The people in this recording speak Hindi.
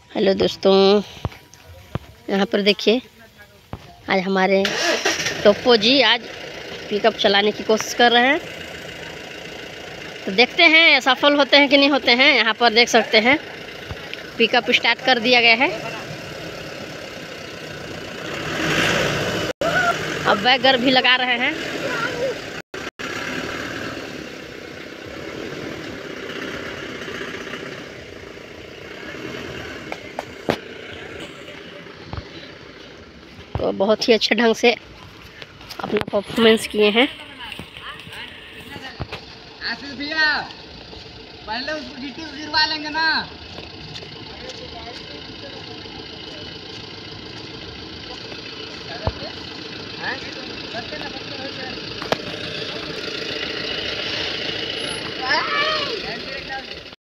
हेलो दोस्तों, यहाँ पर देखिए आज हमारे टोप्पो जी आज पिकअप चलाने की कोशिश कर रहे हैं। तो देखते हैं सफल होते हैं कि नहीं होते हैं। यहाँ पर देख सकते हैं पिकअप स्टार्ट कर दिया गया है। अब बैगर भी लगा रहे हैं। तो बहुत ही अच्छे ढंग से अपना परफॉर्मेंस किए हैं। आशीष भैया पहले उसको डिटेल्स गिरवा लेंगे ना। हैं?